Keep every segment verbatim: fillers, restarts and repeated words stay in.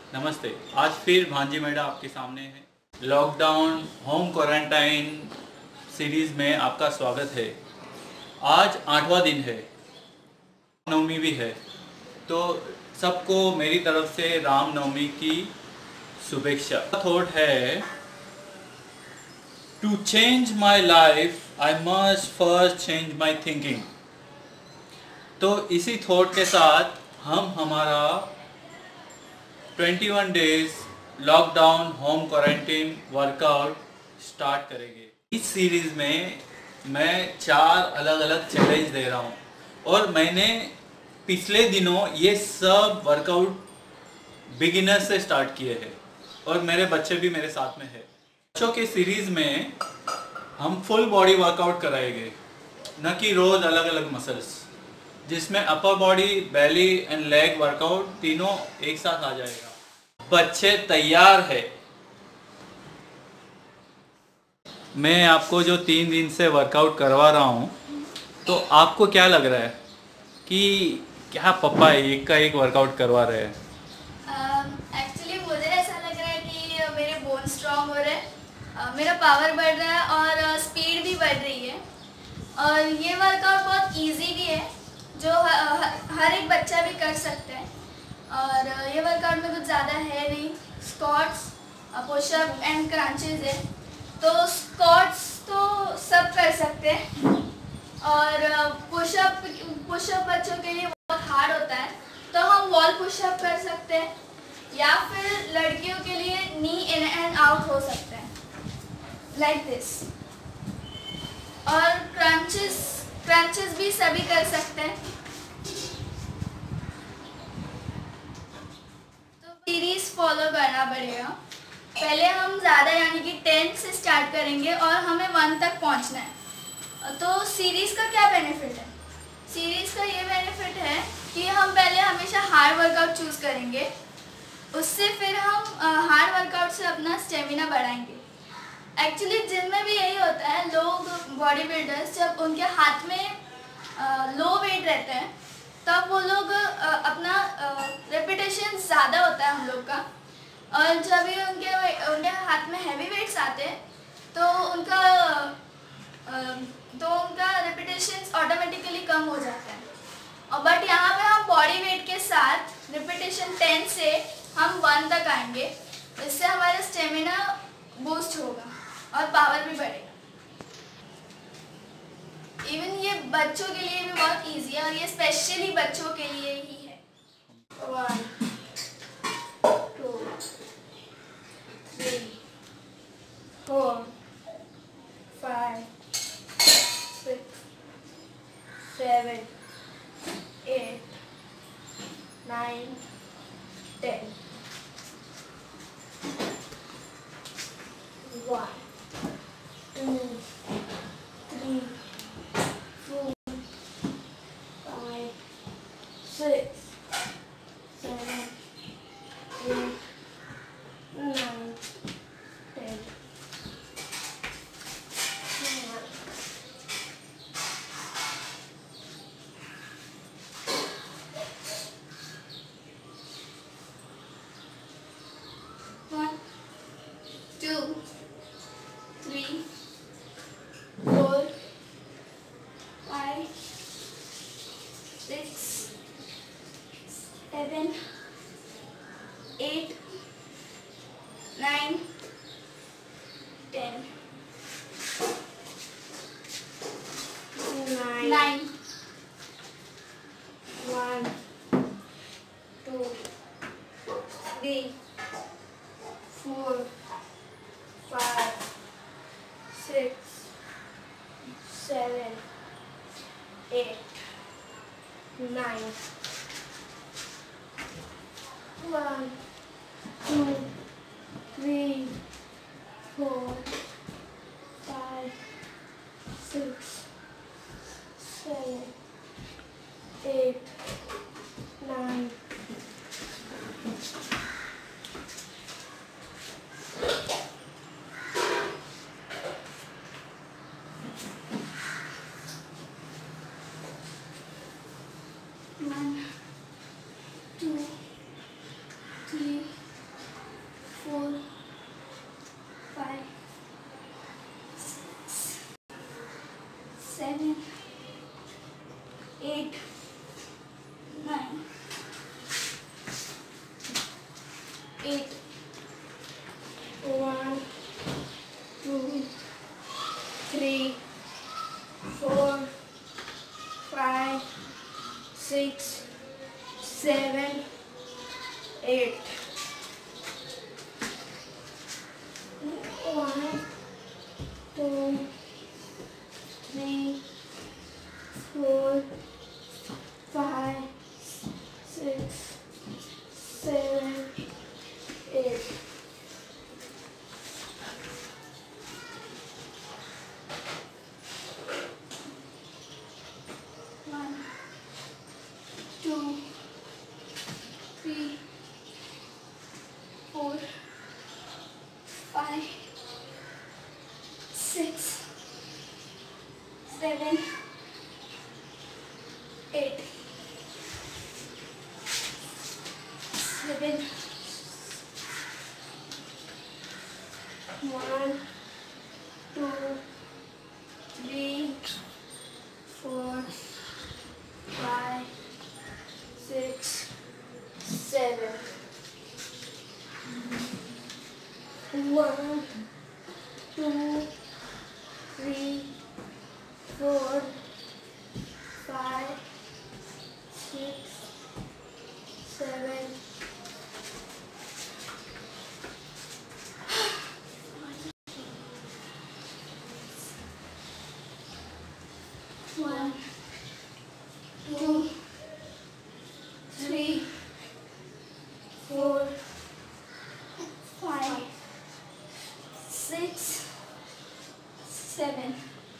नमस्ते। आज फिर भांजी मैडा आपके सामने है। लॉकडाउन होम क्वारंटाइन सीरीज़ में आपका स्वागत है। आज आठवां दिन है, नवमी भी है, तो सबको मेरी तरफ से रामनवमी की शुभेच्छा। थॉट है, to change my life I must first change my thinking. तो इसी थॉट के साथ हम हमारा इक्कीस days lockdown home quarantine workout start करेंगे। इस सीरीज़ में मैं चार अलग अलग चैलेंज दे रहा हूँ और मैंने पिछले दिनों ये सब वर्कआउट बिगिनर से स्टार्ट किए हैं और मेरे बच्चे भी मेरे साथ में है। बच्चों के सीरीज़ में हम फुल बॉडी वर्कआउट कराएंगे, न कि रोज़ अलग अलग मसल्स, जिसमें upper body, belly and leg workout तीनों एक साथ आ जाएगा। बच्चे तैयार है? मैं आपको जो तीन दिन से वर्कआउट करवा रहा हूँ, तो आपको क्या लग रहा है कि क्या पापा एक का एक वर्कआउट करवा रहे हैं? एक्चुअली uh, मुझे ऐसा लग रहा है कि मेरे बोन स्ट्रॉन्ग हो रहे हैं, uh, मेरा पावर बढ़ रहा है और स्पीड uh, भी बढ़ रही है। और ये वर्कआउट बहुत इजी भी है, जो ह, ह, हर एक बच्चा भी कर सकता है। और uh, ये वर्कआउट में कुछ ज़्यादा है नहीं, स्क्वाट्स, पुशअप एंड क्रंचेस है। तो स्क्वाट्स तो सब कर सकते हैं और पुशअप पुशअप बच्चों के लिए बहुत हार्ड होता है, तो हम वॉल पुशअप कर सकते हैं, या फिर लड़कियों के लिए नी इन एंड आउट हो सकता है, लाइक दिस। और क्रंचेस क्रंचेस भी सभी कर सकते हैं। तो सीरीज फॉलो करना पड़ेगा। पहले हम ज़्यादा यानी कि टेन से स्टार्ट करेंगे और हमें वन तक पहुंचना है। तो सीरीज़ का क्या बेनिफिट है? सीरीज़ का ये बेनिफिट है कि हम पहले हमेशा हार्ड वर्कआउट चूज़ करेंगे, उससे फिर हम हार्ड वर्कआउट से अपना स्टेमिना बढ़ाएंगे। एक्चुअली जिम में भी यही होता है, लोग बॉडी बिल्डर्स जब उनके हाथ में लो वेट रहते हैं, तब वो लोग आ, अपना रेपिटेशन ज़्यादा होता है हम लोग का, और जब भी उनके उनके हाथ में हैवी वेट्स आते हैं तो उनका तो उनका रेपिटेशंस ऑटोमेटिकली कम हो जाता है। और बट यहाँ पे हम बॉडी वेट के साथ रेपिटेशन टेन से हम वन तक आएंगे, इससे हमारा स्टेमिना बूस्ट होगा और पावर भी बढ़ेगा। इवन ये बच्चों के लिए भी बहुत इजी है और ये स्पेशली बच्चों के लिए ही है। One, two, three, four, five, six, seven, eight, nine, ten. One, two, three, four, five, six, seven, eight, nine, ten. One, two, three, four, five, six, seven, eight, nine, ten. Nine. Nine. One, two, three, four, five, six, seven, eight, nine. One, two, three, four, five, six, seven, eight, nine. One, two, three, eight. One, two, three, four, five, six, seven, eight. One, two, three, four, five, six, seven, eight. One, two, three, four, five, six, seven, eight. Seven. One, two, three, four, five, six, seven. One, two, three, four, five, six, seven. One, two, three, four, five, six, seven.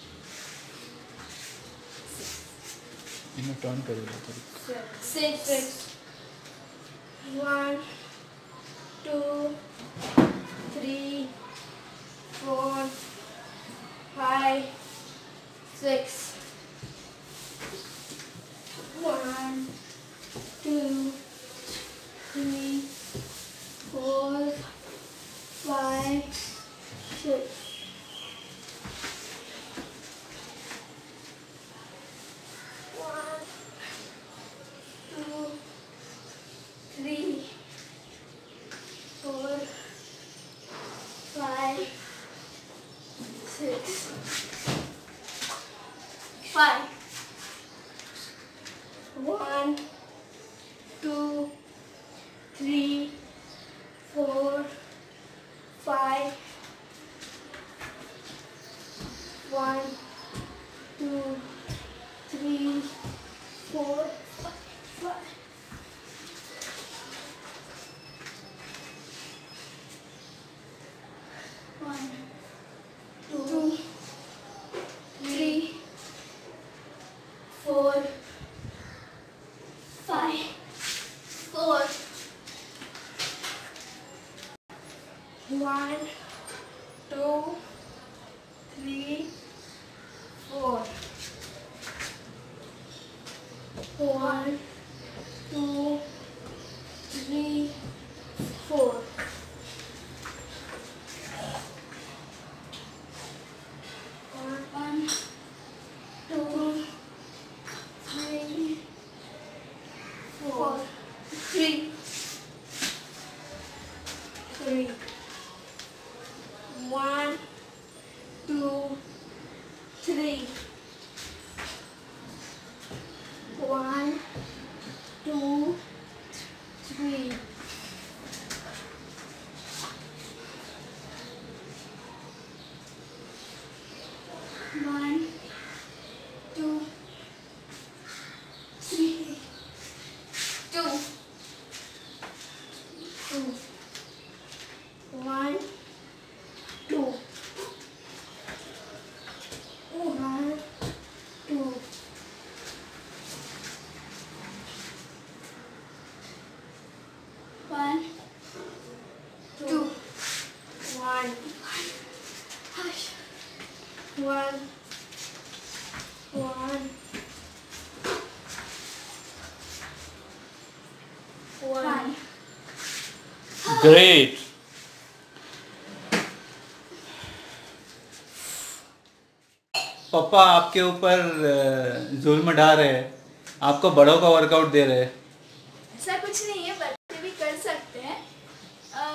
इन्हें turn करेगा थोड़ी। Six. Six. One, two, three, four, five, six. One, two, three, four, five, six. One, two, three, four, five, six, five. One, two, three, four, five. One, two, three, four, five. One, two, three, four, five, four. One, two, three, four. One, two, three, four. One, two, three, four. Three. Three. One, two, three. One, two, three. One, two, three, two, two. One, two. One, two. One, two. One. Hush. One. One. One. Great. पापा आपके ऊपर जुल्म ढा रहे हैं, आपको बड़ों का वर्कआउट दे रहे हैं। ऐसा कुछ नहीं है, बच्चे भी कर सकते हैं। आ,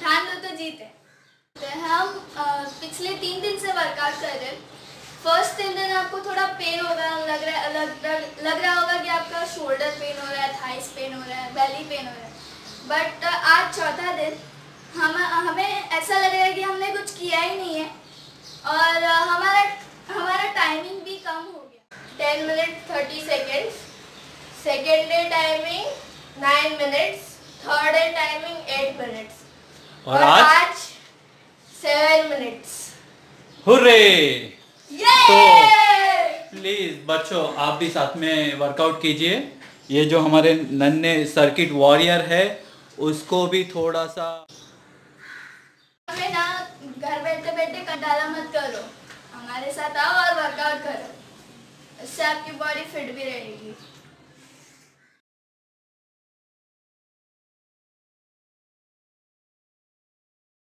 ठान लो तो जीते। हम अ, पिछले तीन दिन से वर्कआउट कर रहे हैं। फर्स्ट तीन दिन आपको थोड़ा पेन होगा, लग रहा है लग, लग, लग रहा होगा कि आपका शोल्डर पेन हो रहा है, थाइस पेन हो रहा है, बेली पेन हो रहा है। बट आज चौथा दिन हम हमें ऐसा लग रहा है कि हमने कुछ किया ही नहीं है और हमारा हमारा टाइमिंग भी कम हो गया। Ten minute thirty seconds, second day timing nine minutes, third day timing eight minutes और, और आज, आज सेवन मिनट्स। हुर्रे! तो प्लीज बच्चों आप भी साथ में वर्कआउट कीजिए। ये जो हमारे नन्हे सर्किट वॉरियर है उसको भी थोड़ा सा हमें ना घर बैठे बैठे कंटाला मत करो, हमारे साथ आओ और वर्कआउट करो, इससे आपकी बॉडी फिट भी रहेगी।